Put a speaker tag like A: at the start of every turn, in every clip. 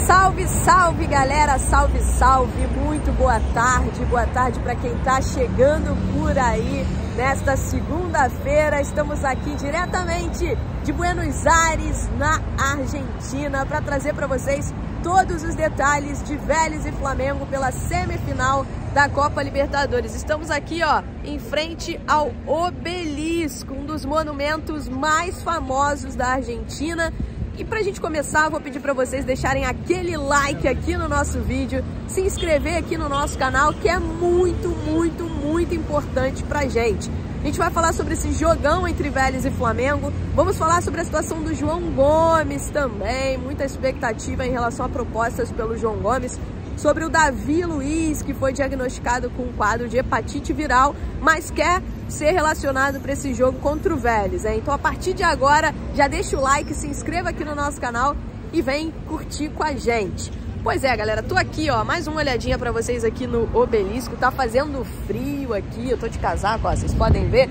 A: Salve, salve galera, salve, salve, muito boa tarde para quem tá chegando por aí nesta segunda-feira. Estamos aqui diretamente de Buenos Aires, na Argentina, para trazer para vocês todos os detalhes de Vélez e Flamengo pela semifinal da Copa Libertadores. Estamos aqui, ó, em frente ao Obelisco, um dos monumentos mais famosos da Argentina. E pra gente começar, eu vou pedir pra vocês deixarem aquele like aqui no nosso vídeo, se inscrever aqui no nosso canal, que é muito importante pra gente. A gente vai falar sobre esse jogão entre Vélez e Flamengo, vamos falar sobre a situação do João Gomes também, muita expectativa em relação a propostas pelo João Gomes, sobre o Davi Luiz, que foi diagnosticado com um quadro de hepatite viral, mas quer ser relacionado para esse jogo contra o Vélez, hein? Então a partir de agora, já deixa o like, se inscreva aqui no nosso canal e vem curtir com a gente. Pois é, galera, tô aqui, ó, mais uma olhadinha para vocês aqui no Obelisco. Tá fazendo frio aqui, eu tô de casaco, ó, vocês podem ver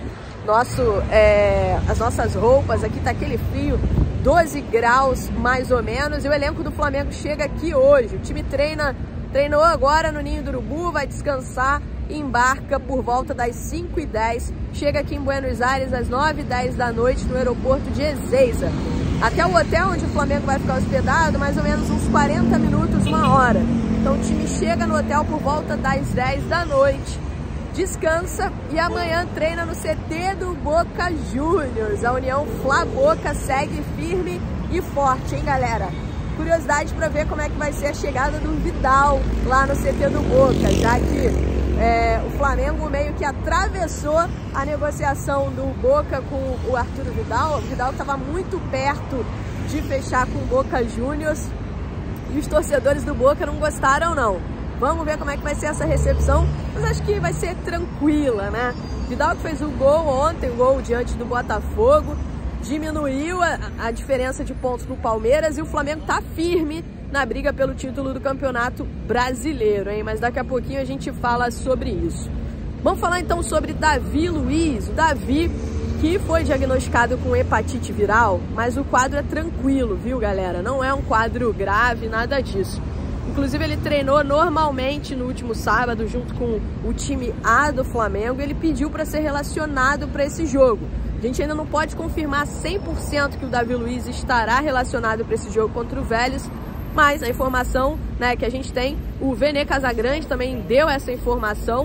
A: as nossas roupas, aqui tá aquele frio, 12 graus mais ou menos, e o elenco do Flamengo chega aqui hoje. O time treinou agora no Ninho do Urubu, vai descansar e embarca por volta das 5h10, chega aqui em Buenos Aires às 9h10 da noite no aeroporto de Ezeiza. Até o hotel onde o Flamengo vai ficar hospedado, mais ou menos uns 40 minutos, uma hora. Então o time chega no hotel por volta das 10 da noite, descansa e amanhã treina no CT do Boca Juniors. A união Fla-Boca segue firme e forte, hein, galera? Curiosidade para ver como é que vai ser a chegada do Vidal lá no CT do Boca, já que o Flamengo meio que atravessou a negociação do Boca com o Arturo Vidal. O Vidal estava muito perto de fechar com o Boca Juniors e os torcedores do Boca não gostaram, não. Vamos ver como é que vai ser essa recepção, mas acho que vai ser tranquila, né? Vidal que fez o gol ontem, o gol diante do Botafogo, diminuiu a diferença de pontos para o Palmeiras e o Flamengo tá firme na briga pelo título do Campeonato Brasileiro, hein? Mas daqui a pouquinho a gente fala sobre isso. Vamos falar então sobre Davi Luiz. O Davi, que foi diagnosticado com hepatite viral, mas o quadro é tranquilo, viu, galera? Não é um quadro grave, nada disso. Inclusive ele treinou normalmente no último sábado junto com o time A do Flamengo. Ele pediu para ser relacionado para esse jogo. A gente ainda não pode confirmar 100% que o Davi Luiz estará relacionado para esse jogo contra o Vélez, mas a informação, né, que a gente tem, o Vene Casagrande também deu essa informação,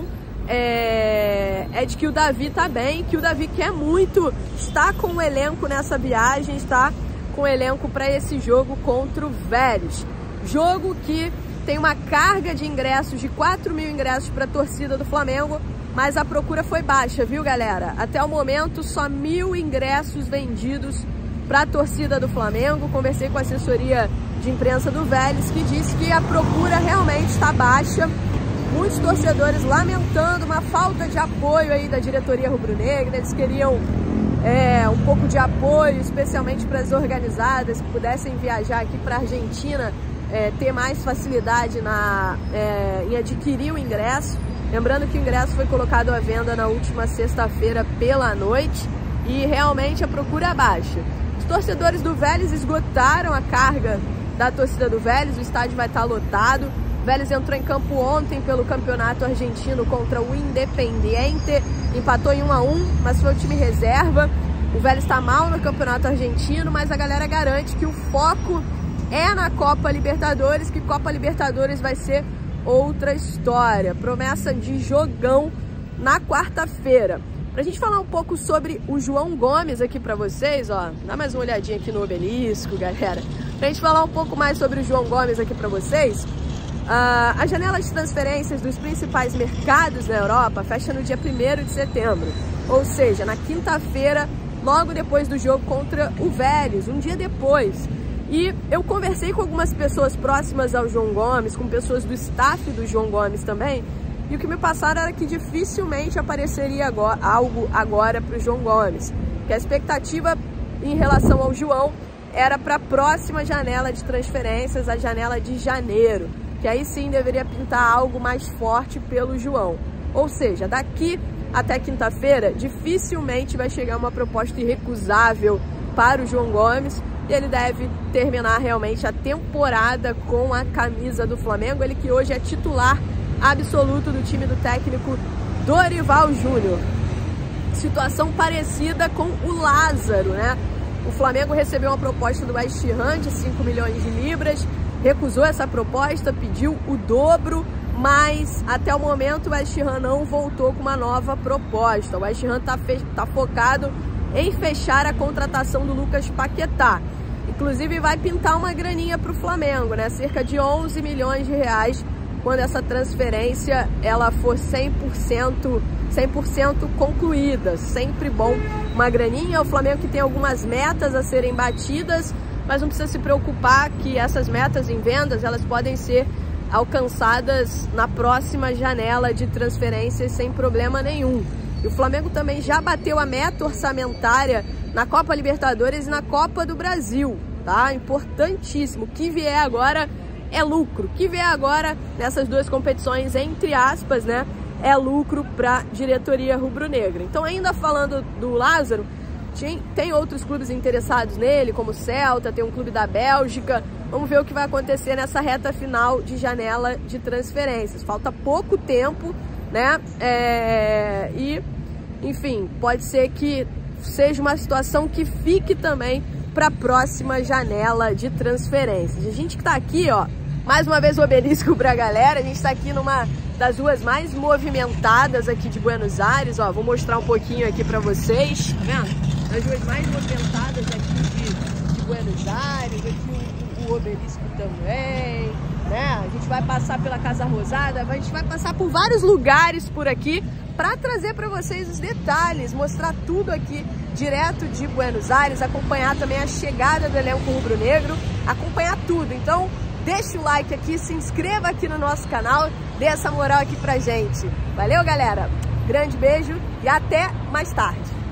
A: é de que o Davi tá bem, que o Davi quer muito estar com o elenco nessa viagem, está com o elenco para esse jogo contra o Vélez. Jogo que tem uma carga de ingressos, de 4.000 ingressos para a torcida do Flamengo, mas a procura foi baixa, viu, galera? Até o momento, só 1.000 ingressos vendidos para a torcida do Flamengo. Conversei com a assessoria de imprensa do Vélez, que disse que a procura realmente está baixa. Muitos torcedores lamentando uma falta de apoio aí da diretoria rubro-negra. Eles queriam um pouco de apoio, especialmente para as organizadas que pudessem viajar aqui para a Argentina, ter mais facilidade em adquirir o ingresso. Lembrando que o ingresso foi colocado à venda na última sexta-feira pela noite e realmente a procura é baixa. Os torcedores do Vélez esgotaram a carga da torcida do Vélez, o estádio vai estar lotado. O Vélez entrou em campo ontem pelo campeonato argentino contra o Independiente, empatou em 1-1, mas foi o time reserva. O Vélez está mal no campeonato argentino, mas a galera garante que o foco é na Copa Libertadores, que Copa Libertadores vai ser outra história. Promessa de jogão na quarta-feira. Pra gente falar um pouco sobre o João Gomes aqui pra vocês, ó, dá mais uma olhadinha aqui no Obelisco, galera. Pra gente falar um pouco mais sobre o João Gomes aqui pra vocês, a janela de transferências dos principais mercados na Europa fecha no dia 1º de setembro, ou seja, na quinta-feira, logo depois do jogo contra o Vélez, um dia depois. E eu conversei com algumas pessoas próximas ao João Gomes, com pessoas do staff do João Gomes também, e o que me passaram era que dificilmente apareceria algo agora para o João Gomes, que a expectativa em relação ao João era para a próxima janela de transferências, a janela de janeiro, que aí sim deveria pintar algo mais forte pelo João. Ou seja, daqui até quinta-feira, dificilmente vai chegar uma proposta irrecusável para o João Gomes. e ele deve terminar realmente a temporada com a camisa do Flamengo, ele que hoje é titular absoluto do time do técnico Dorival Júnior. Situação parecida com o Lázaro, né? O Flamengo recebeu uma proposta do West Ham de 5 milhões de libras, recusou essa proposta, pediu o dobro, mas até o momento o West Ham não voltou com uma nova proposta. O West Ham tá focado em fechar a contratação do Lucas Paquetá. Inclusive vai pintar uma graninha para o Flamengo, né? Cerca de 11 milhões de reais quando essa transferência ela for 100% concluída. Sempre bom uma graninha. O Flamengo que tem algumas metas a serem batidas, mas não precisa se preocupar que essas metas em vendas elas podem ser alcançadas na próxima janela de transferências sem problema nenhum. E o Flamengo também já bateu a meta orçamentária na Copa Libertadores e na Copa do Brasil, tá? Importantíssimo. O que vier agora é lucro. O que vier agora nessas duas competições, entre aspas, né, é lucro para a diretoria rubro-negra. Então, ainda falando do Lázaro, tem outros clubes interessados nele, como o Celta, tem um clube da Bélgica. Vamos ver o que vai acontecer nessa reta final de janela de transferências. Falta pouco tempo, né? E, enfim, pode ser que seja uma situação que fique também para a próxima janela de transferências. A gente que tá aqui, ó, mais uma vez o obelisco pra galera. A gente tá aqui numa das ruas mais movimentadas aqui de Buenos Aires, ó. Vou mostrar um pouquinho aqui pra vocês, tá vendo? Das ruas mais movimentadas aqui de Buenos Aires, aqui o obelisco também, né? A gente vai passar pela Casa Rosada, a gente vai passar por vários lugares por aqui para trazer para vocês os detalhes, mostrar tudo aqui direto de Buenos Aires, acompanhar também a chegada do elenco rubro-negro, acompanhar tudo. Então, deixa o like aqui, se inscreva aqui no nosso canal, dê essa moral aqui pra gente. Valeu, galera! Grande beijo e até mais tarde!